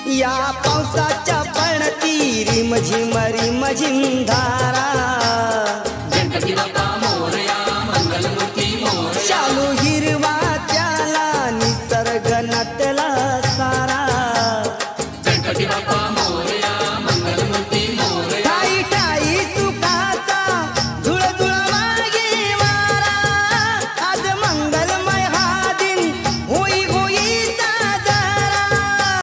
या पावसाच्या पडती रिमझिम रिमझिम धारा, गणपती बाप्पा मोरया मंगलमूर्ती मोरया, शालू हिरवा त्याला निसर्ग नटला सारा, गणपती बाप्पा